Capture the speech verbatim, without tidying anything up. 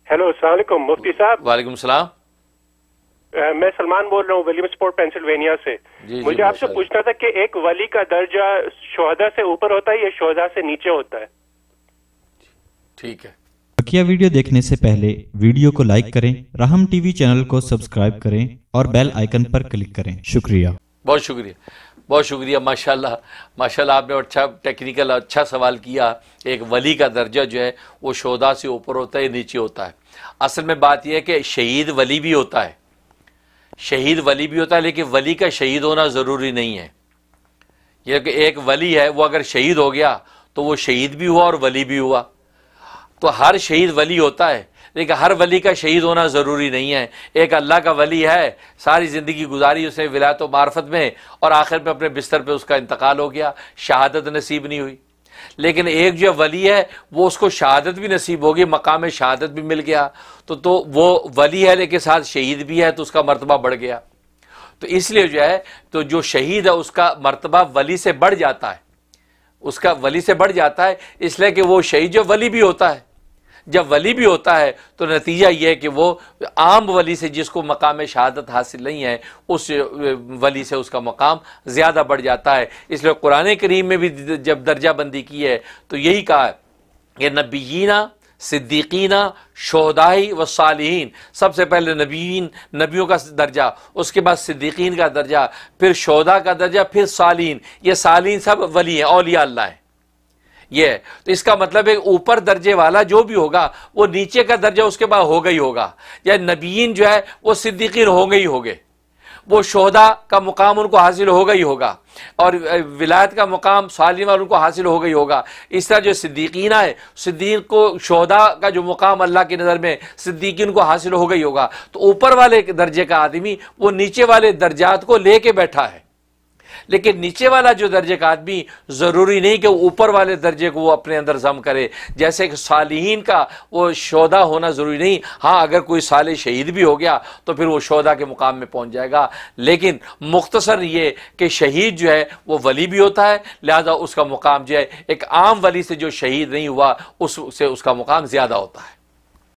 Hello السلام علیکم مفتی صاحب. وعلیکم السلام. میں سلمان بول رہا ہوں ولیم اسپورٹ پینسلوینیا سے. مجھے آپ سے پوچھنا تھا کہ ایک ولی کا درجہ شہداء سے اوپر ہوتا ہے یا شہداء سے نیچے ہوتا ہے؟ ٹھیک ہے. بقیہ ویڈیو دیکھنے سے پہلے ویڈیو کو لائک کریں، راہم ٹی وی چینل کو سبسکرائب کریں اور بیل آئیکن پر کلک کریں. شکریہ. بہت شکریہ بہت شکریہ ماشاءاللہ ماشاءاللہ آپ نے اچھا ٹیکنیکل اچھا سوال کیا. ایک ولی کا درجہ جو ہے وہ شہداء سے اوپر ہوتا ہے نیچے ہوتا ہے. اصل میں بات یہ ہے کہ شہید ولی بھی ہوتا ہے، شہید ولی بھی ہوتا ہے، لیکن ولی کا شہید ہونا ضروری نہیں ہے. یہ کہ ایک ولی ہے وہ اگر شہید ہو گیا تو وہ شہید بھی ہوا اور ولی بھی ہوا. تو ہر شہید ولی ہوتا ہے لیکن ہر ولی کا شہید ہونا ضروری نہیں ہے. ایک اللہ کا ولی ہے، ساری زندگی گزاری اس نے ولایت و معرفت میں اور آخر میں اپنے بستر پہ اس کا انتقال ہو گیا، شہادت نصیب نہیں ہوئی. لیکن ایک جو ولی ہے وہ اس کو شہادت بھی نصیب ہوگی، مقام شہادت بھی مل گیا. تو تو وہ ولی ہے لیکن ساتھ شہید بھی ہے تو اس کا مرتبہ بڑھ گیا. تو اس لیے جو ہے تو جو شہید ہے اس کا مرتبہ ولی سے بڑھ جاتا ہے، اس کا ولی سے بڑھ جاتا ہے، اس لیے کہ وہ شہید جو ولی بھی ہوتا ہے. جب ولی بھی ہوتا ہے تو نتیجہ یہ ہے کہ وہ عام ولی سے جس کو مقام شہادت حاصل نہیں ہے اس ولی سے اس کا مقام زیادہ بڑھ جاتا ہے. اس لیے قرآن کریم میں بھی جب درجہ بندی کی ہے تو یہی کہا ہے کہ نبیینہ، صدیقینہ، شہدائی و صالحین. سب سے پہلے نبیین نبیوں کا درجہ، اس کے بعد صدیقین کا درجہ، پھر شہداء کا درجہ، پھر صالحین. یہ صالحین سب ولی ہیں، اولیاء اللہ ہیں. یہ تو اس کا مطلب ہے اوپر درجے والا جو بھی ہوگا وہ نیچے کا درجہ اس کے بعد ہوگا ہی ہوگا. یا نبیین جو ہے وہ صدیقین ہوں گے ہی ہوگے، وہ شہداء کا مقام ان کو حاصل ہوگا ہی ہوگا، اور ولایت کا مقام صالحین والوں کو حاصل ہوگا ہی ہوگا. اس طرح جو صدیقین ہے، صدیق کو شہداء کا جو مقام اللہ کی نظر میں صدیقین کو حاصل ہوگا ہی ہوگا. تو اوپر والے درجے کا آدمی وہ نیچے والے درجات کو لے کے بیٹھا ہے، لیکن نیچے والا جو درجے کا آدمی ضروری نہیں کہ وہ اوپر والے درجے کو وہ اپنے اندر ضم کرے. جیسے کہ صالحین کا وہ شہداء ہونا ضروری نہیں، ہاں اگر کوئی صالح شہید بھی ہو گیا تو پھر وہ شہداء کے مقام میں پہنچ جائے گا. لیکن مختصر یہ کہ شہید جو ہے وہ ولی بھی ہوتا ہے، لہذا اس کا مقام جو ہے ایک عام ولی سے جو شہید نہیں ہوا اس سے اس کا مقام زیادہ ہوتا ہے.